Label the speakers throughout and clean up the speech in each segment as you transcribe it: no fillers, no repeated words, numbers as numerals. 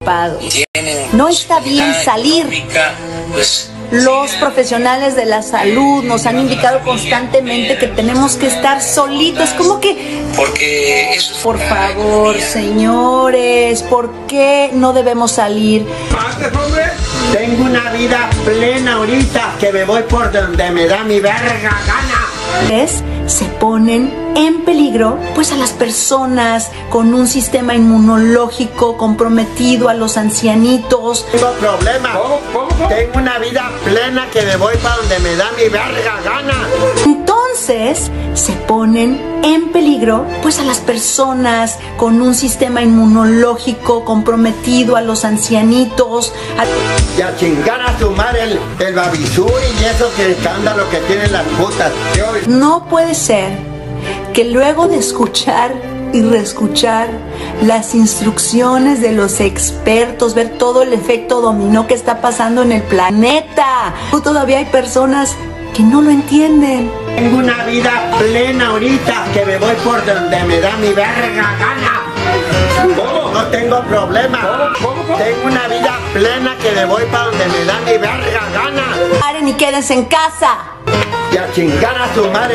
Speaker 1: preocupados. No está bien salir. Los profesionales de la salud nos han indicado constantemente que tenemos que estar solitos. ¿Cómo que?
Speaker 2: Porque eso es...
Speaker 1: Por favor, señores, ¿por qué no debemos salir?
Speaker 3: Tengo una vida plena ahorita, que me voy por donde me da mi verga gana.
Speaker 1: Se ponen en peligro pues a las personas con un sistema inmunológico comprometido, a los ancianitos.
Speaker 3: Tengo problema. Tengo una vida plena, que me voy para donde me da mi verga gana.
Speaker 1: Entonces se ponen en peligro pues a las personas con un sistema inmunológico comprometido, a los ancianitos.
Speaker 3: Y a chingar a su madre el babisur y eso, que escándalo que tienen las putas.
Speaker 1: No puede ser que luego de escuchar y reescuchar las instrucciones de los expertos, ver todo el efecto dominó que está pasando en el planeta, todavía hay personas que no lo entienden.
Speaker 3: Tengo una vida plena ahorita, que me voy por donde me da mi verga gana. No tengo problema. Tengo una vida plena, que me voy para donde me da mi verga gana.
Speaker 1: Paren y quédense en casa.
Speaker 3: Y a chingar a su madre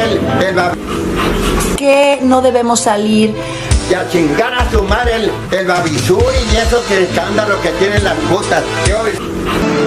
Speaker 1: Que no debemos salir.
Speaker 3: Y a chingar a su madre el babisur y eso, que escándalo que tienen las putas.